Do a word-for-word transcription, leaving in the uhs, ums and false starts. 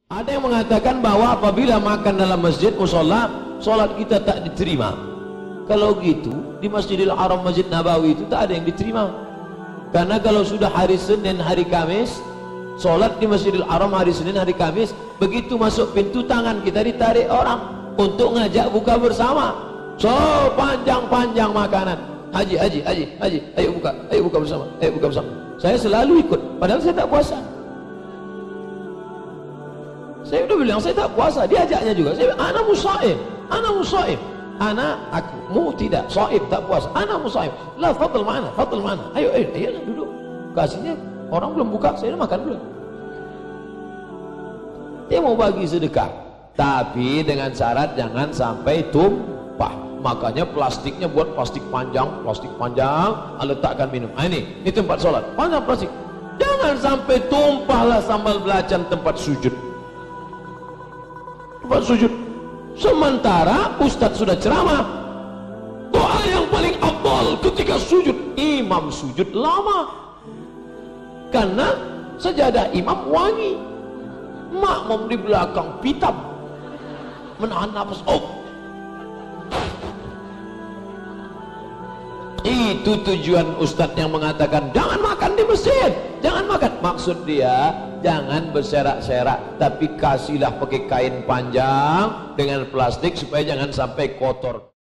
Ada yang mengatakan bahwa apabila makan dalam masjid musola, sholat kita tak diterima. Kalau gitu, di Masjidil Haram, Masjid Nabawi itu tak ada yang diterima. Karena kalau sudah hari Senin, hari Kamis, sholat di Masjidil Haram hari Senin, hari Kamis, begitu masuk pintu tangan kita ditarik orang untuk ngajak buka bersama. So, panjang-panjang makanan. Haji, haji, haji, haji, ayo buka, ayo buka bersama, ayo buka bersama. Saya selalu ikut, padahal saya tak puasa. Saya udah bilang saya tak puasa, diajaknya juga. Saya bilang, ana musaim, ana musaim. Ana aku, mu tidak, saim tak puasa. Ana musaim. La fadl mana, fadl mana. Ayo, ayo, ayo duduk. Kasihnya orang belum buka, saya udah makan belum. Dia mau bagi sedekah, tapi dengan syarat jangan sampai tumpah. Makanya plastiknya buat plastik panjang, plastik panjang, letakkan minum. Ah, ini, ini tempat sholat, panjang plastik. Jangan sampai tumpahlah sambal belacan tempat sujud. Tempat sujud. Sementara Ustadz sudah ceramah, doa yang paling afdal ketika sujud, imam sujud lama, karena sejadah imam wangi, makmum di belakang pitam, menahan nafas. Oh, itu tujuan Ustadz yang mengatakan jangan makan di masjid, jangan makan. Maksud dia jangan berserak-serak, tapi kasihlah pakai kain panjang dengan plastik supaya jangan sampai kotor.